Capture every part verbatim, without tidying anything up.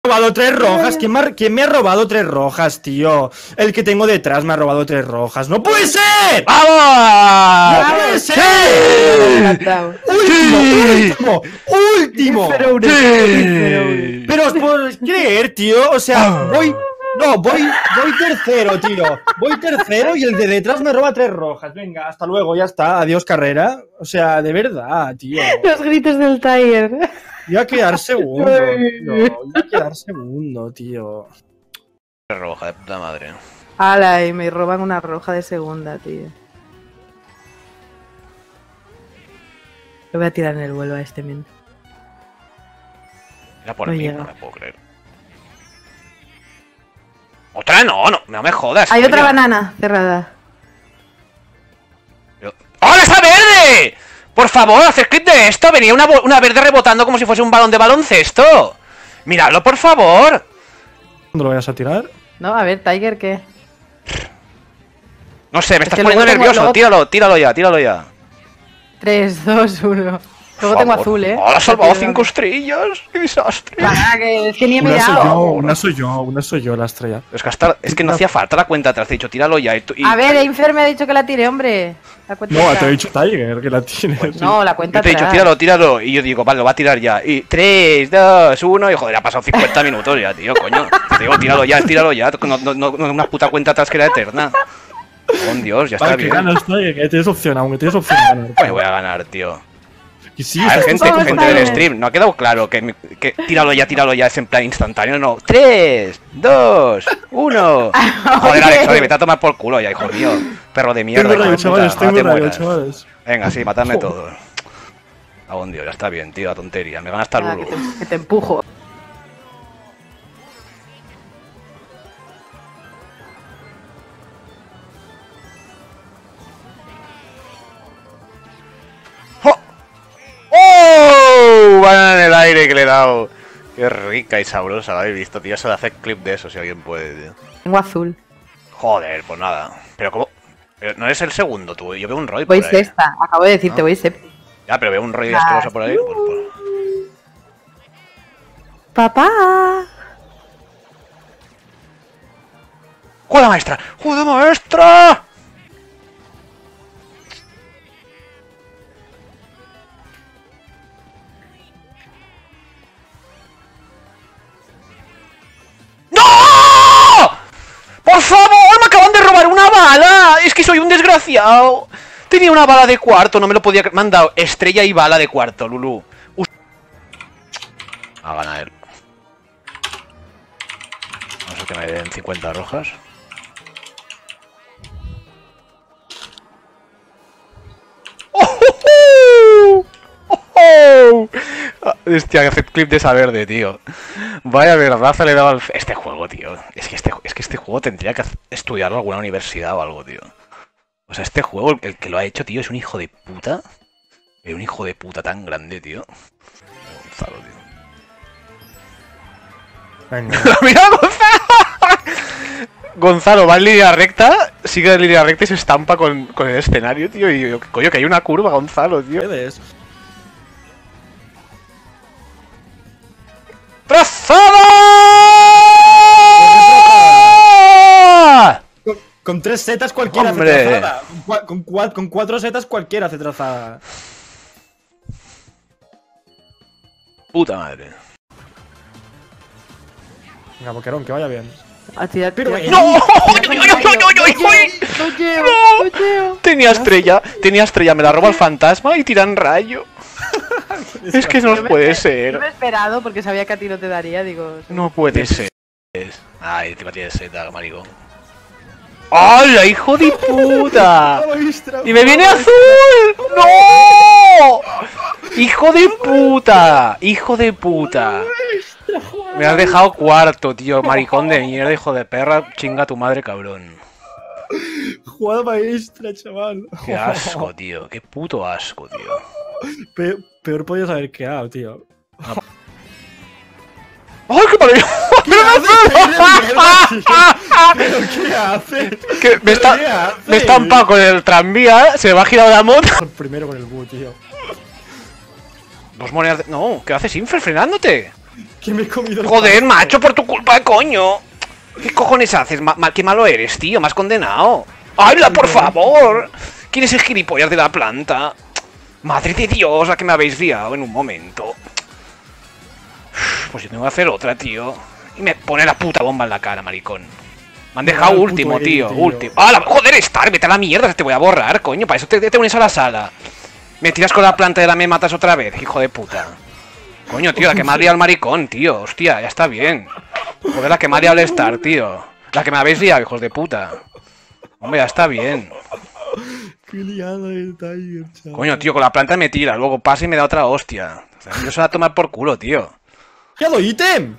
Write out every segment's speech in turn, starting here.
robado tres rojas. ¿Quién me, ha, ¿Quién me ha robado tres rojas, tío? El que tengo detrás me ha robado tres rojas. ¡No puede ser! ¡Vamos! ¡No puede ser! ¡Sí! ¡Último! ¡Último! ¡Último! ¡Sí! Pero os puedo creer, tío. O sea, voy. No, voy, voy tercero, tío. Voy tercero y el de detrás me roba tres rojas. Venga, hasta luego, ya está. Adiós, carrera. O sea, de verdad, tío. Los gritos del Tiger. Iba a quedar segundo, tío. Iba a quedar segundo, tío. Roja de puta madre. Ala, y me roban una roja de segunda, tío. Lo voy a tirar en el vuelo a este men. Era por No mí, llega. no me puedo creer. ¡Otra no! ¡No, no me jodas! Hay coño. otra banana cerrada. Yo- ¡Hola, está verde! Por favor, hacer clip de esto. Venía una, bo- una verde rebotando como si fuese un balón de baloncesto. Miradlo, por favor. ¿Cuándo lo vayas a tirar? No, a ver, Tiger, ¿qué? No sé, me Es estás que poniendo luego tengo- nervioso. luego- Tíralo, tíralo ya, tíralo ya. tres, dos, uno. Luego Por tengo favor. azul, ¿eh? ¡Hola, has salvado Tiro- cinco estrellas! ¡Qué desastre! Ah, que es que ni he Una soy yo, mirado. una soy yo, una soy yo la estrella. Es que, hasta- es que no hacía falta la cuenta atrás. Te he dicho, tíralo ya. Y tú- y- A ver, Infer me ha dicho que la tire, hombre. La cuenta No, atrás. te he dicho Tiger que la tienes. No, la cuenta Yo te he dicho, atrás. tíralo, tíralo. Y yo digo, vale, lo va a tirar ya. Y tres, dos, uno. Y joder, ha pasado cincuenta minutos ya, tío, coño. Te digo, tíralo ya, tíralo ya. No, no, no, no una puta cuenta atrás que era eterna. Con Dios, ya está Vale, que bien. ganas, Tiger, que tienes opción aún, que tienes opción de ganar. Pues voy a ganar, tío. Y sí, A ver, estás gente, tú Vamos, gente del Tiger. stream, no ha quedado claro que, mi- que tíralo ya, tíralo ya es en plan instantáneo, no. tres, dos, uno. Joder, Alex, oye, vete a tomar por culo ya, hijo mío. Perro de mierda. Tengo hijo de rayo, puta, chavales, ojalá tengo te rayo, mueras. chavales. Venga, sí, matadme Joder. todos. A buen Dios, ya está bien, tío, la tontería. Me gana hasta Ah, Lulu. que, te, que te empujo. ¡Oh! ¡Oh! Banana en el aire que le he dado. Qué rica y sabrosa, la habéis visto, tío. Se le hace clip de eso si alguien puede, tío. Tengo azul. Joder, pues nada. Pero como. Pero no eres el segundo, tú. Yo veo un Roy Voy por ahí. sexta. Acabo de decirte, Ah. voy séptima. Ya, pero veo un Roy asqueroso por ahí. Pues, pues. Papá. ¡Joder, maestra! ¡Joder, maestra! ¡No! ¡Por favor! ¡Me acaban de robar una bala! Es que soy un desgraciado. Tenía una bala de cuarto, no me lo podía... Me han dado estrella y bala de cuarto, Lulu. Us- A ganar él. Vamos a que me den cincuenta rojas. ¡Oh! ¡Oh! ¡Oh! Hostia, que hace clip de esa verde, tío. Vaya verdaza le he dado al... Este juego, tío. Es que este, es que este juego tendría que estudiarlo en alguna universidad o algo, tío. O sea, este juego, el que lo ha hecho, tío, es un hijo de puta. Es un hijo de puta tan grande, tío. Gonzalo, tío. Venga. ¡Mira, Gonzalo! Gonzalo va en línea recta, sigue en línea recta y se estampa con, con el escenario, tío. Y yo, coño, que hay una curva, Gonzalo, tío. ¿Qué ves? ¡Trazada! Con, con tres setas cualquiera ¡Hombre! hace trazada. Con, cua- con, cua- con cuatro setas cualquiera hace trazada. Puta madre. Venga, Boquerón, que vaya bien. A tirar, Pero, tirar- eh, ¡No! Tira ¡Oy, oy, oy, oy, oy, oy! No llevo, ¡No! no llevo. Tenía estrella, tenía estrella, me la roba el fantasma y tiran rayo. Es que no Yo me puede esper- ser. Yo me he esperado porque sabía que a ti no te daría, digo. No puede ser. Ay, encima tiene seta, maricón. ¡Hala, hijo de puta! ¡Y me viene azul! ¡No! ¡Hijo de puta! ¡Hijo de puta! Me has dejado cuarto, tío. Maricón de mierda, hijo de perra. Chinga tu madre, cabrón. Jugada maestra, chaval. Qué asco, tío. Qué puto asco, tío. Pe- peor podías haber quedado, tío. ¡Ay, qué padre! ¿Pero qué haces? Que me, está, ¿Qué haces? me he estampado con el tranvía, se me ha girado la moto. Primero con el búho, tío. Dos monedas de... No, ¿qué haces, Infer, frenándote? Que me he comido el Joder, pasto. macho, por tu culpa, coño. ¿Qué cojones haces? Ma ma qué malo eres, tío. Me has condenado. ¡Hala, por favor! ¿Quién es el gilipollas de la planta? Madre de Dios, la que me habéis liado en un momento. Pues yo tengo que hacer otra, tío. Y me pone la puta bomba en la cara, maricón. Me han dejado el último, puto tío. Eddie, tío. Último. ¡Hala! Joder, Star, vete a la mierda. Te voy a borrar, coño. Para eso te, te unes a la sala. Me tiras con la planta y la me matas otra vez, hijo de puta. Coño, tío, la que me ha liado el maricón, tío. Hostia, ya está bien. Joder, la que me ha liado el Star, tío. La que me habéis liado, hijos de puta. Hombre, ya está bien. Qué liada el Tiger, chaval. Coño, tío, con la planta me tira, luego pasa y me da otra hostia. O sea, yo se va a tomar por culo, tío. ¡Qué hago ítem!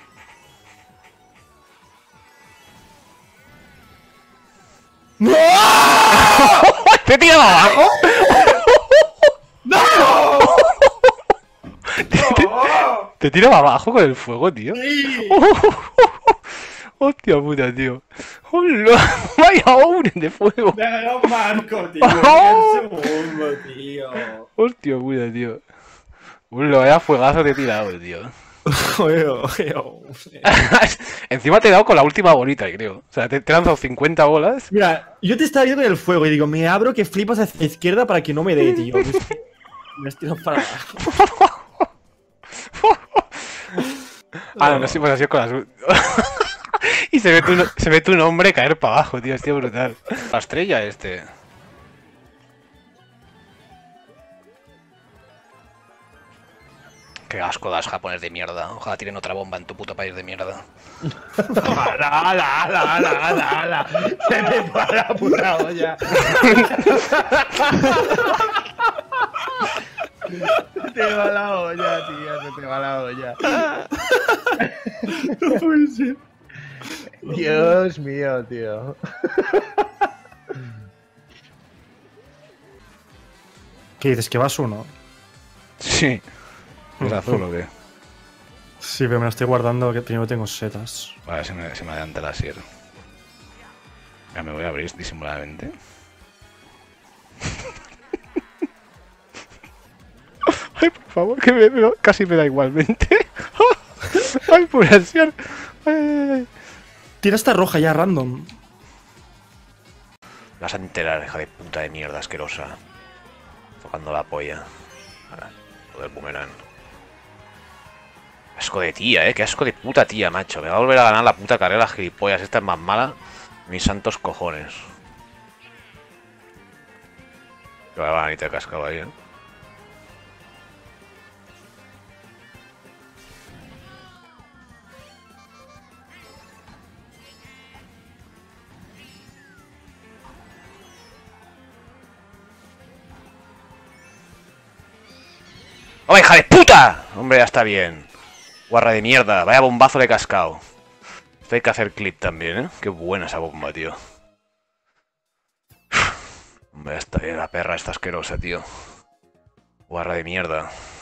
¡No! ¿Te tira abajo? ¡No! ¿Te tira abajo con el fuego, tío? Sí. Hostia puta, tío. ¡Hola! ¡Vaya orden de fuego! Me ha ganado Marco, tío. En el segundo, tío. Hostia puta, tío. Hola, vaya fuegazo te he tirado, tío. Joder, joder. Encima te he dado con la última bolita, creo. O sea, te, te he lanzado cincuenta bolas. Mira, yo te estaba viendo con el fuego y digo, me abro que flipas hacia la izquierda para que no me dé, tío. Me estiro para abajo. Ah, no, no sé, pues así con las... Y se ve, tu, se ve tu nombre caer para abajo, tío, es tío brutal. La estrella este. Qué asco das, japonés de mierda. Ojalá tiren otra bomba en tu puto país de mierda. ¡Ala, ala, ala, ala, ala, ala! ¡Se me va la puta olla! Se te va la olla, tío, se te va la olla. No puede ser. Dios mío, tío. ¿Qué dices? ¿Que vas uno? Sí. ¿Es azul o qué? Sí, pero me lo estoy guardando que primero tengo setas. Vale, se me, se me adelanta la sierra. Ya me voy a abrir disimuladamente. Ay, por favor, que me, me, casi me da igualmente. Ay, por ansiar. Ay, ay, ay. Tira esta roja ya, random. Vas a enterar, hija de puta de mierda asquerosa. Tocando la polla. Ahora, joder, boomerang. Asco de tía, eh. Qué asco de puta tía, macho. Me va a volver a ganar la puta carrera, las gilipollas. Esta es más mala. Mis santos cojones. Que va a ganita de cascado ahí, eh. ¡Oh, hija de puta! Hombre, ya está bien. Guarra de mierda. Vaya bombazo de cascado. Esto hay que hacer clip también, ¿eh? Qué buena esa bomba, tío. Hombre, ya está bien. La perra está asquerosa, tío. Guarra de mierda.